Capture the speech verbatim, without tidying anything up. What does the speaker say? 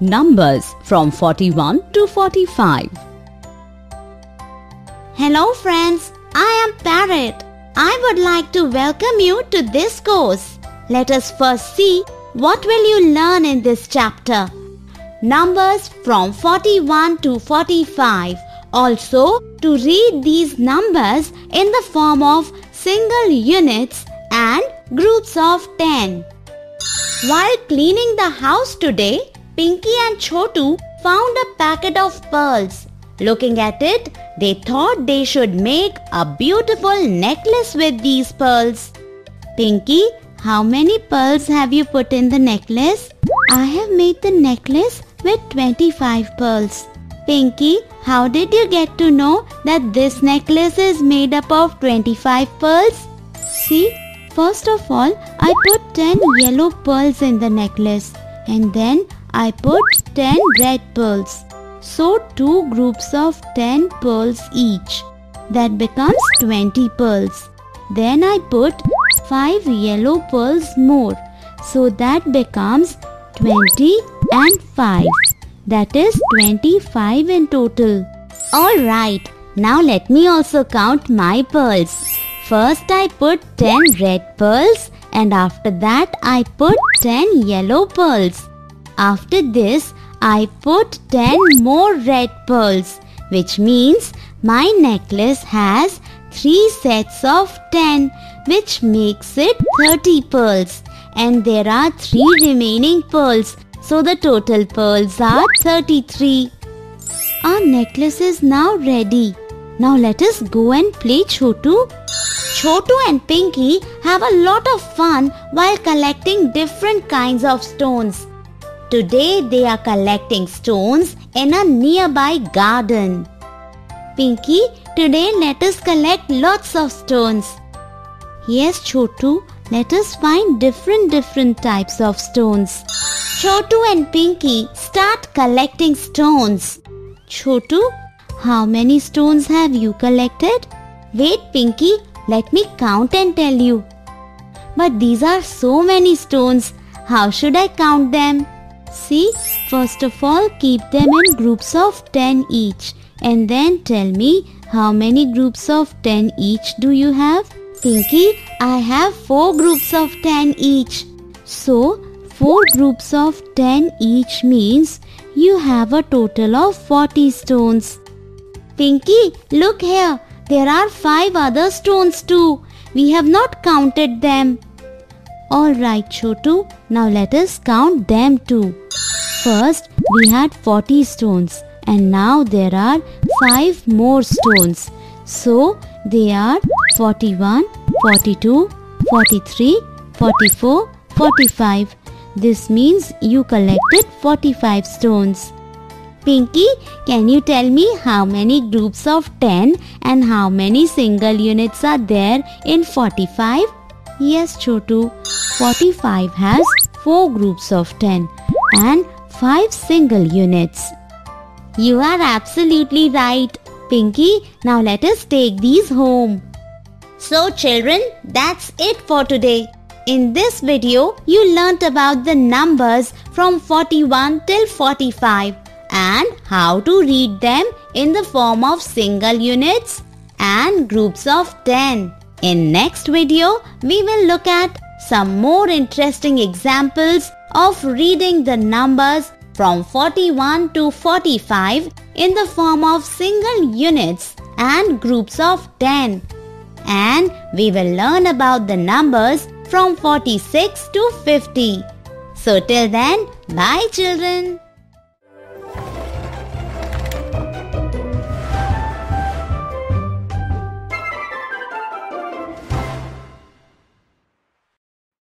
Numbers from forty-one to forty-five. Hello friends, I am Parrot. I would like to welcome you to this course. Let us first see what will you learn in this chapter. Numbers from forty-one to forty-five. Also, to read these numbers in the form of single units and groups of ten. While cleaning the house today, Pinky and Chotu found a packet of pearls. Looking at it, they thought they should make a beautiful necklace with these pearls. Pinky, how many pearls have you put in the necklace? I have made the necklace with twenty-five pearls. Pinky, how did you get to know that this necklace is made up of twenty-five pearls? See, first of all, I put ten yellow pearls in the necklace and then I put ten red pearls. So two groups of ten pearls each. That becomes twenty pearls. Then I put five yellow pearls more. So that becomes twenty and five. That is twenty-five in total. Alright, now let me also count my pearls. First I put ten red pearls and after that I put ten yellow pearls. After this, I put ten more red pearls, which means my necklace has three sets of ten, which makes it thirty pearls. And there are three remaining pearls, so the total pearls are thirty-three. Our necklace is now ready. Now let us go and play Chotu. Chotu and Pinky have a lot of fun while collecting different kinds of stones. Today they are collecting stones in a nearby garden. Pinky, today let us collect lots of stones. Yes, Chotu, let us find different different types of stones. Chotu and Pinky start collecting stones. Chotu, how many stones have you collected? Wait, Pinky, let me count and tell you. But these are so many stones. How should I count them? See, first of all, keep them in groups of ten each and then tell me how many groups of ten each do you have? Pinky, I have four groups of ten each. So, four groups of ten each means you have a total of forty stones. Pinky, look here. There are five other stones too. We have not counted them. Alright, Chotu, now let us count them too. First, we had forty stones and now there are five more stones. So, they are forty-one, forty-two, forty-three, forty-four, forty-five. This means you collected forty-five stones. Pinky, can you tell me how many groups of ten and how many single units are there in forty-five? Yes, Chotu, forty-five has four groups of ten and five single units. You are absolutely right, Pinky. Now let us take these home. So children, that's it for today. In this video, you learnt about the numbers from forty-one till forty-five and how to read them in the form of single units and groups of ten. In next video, we will look at some more interesting examples of reading the numbers from forty-one to forty-five in the form of single units and groups of ten. And we will learn about the numbers from forty-six to fifty. So till then, bye children.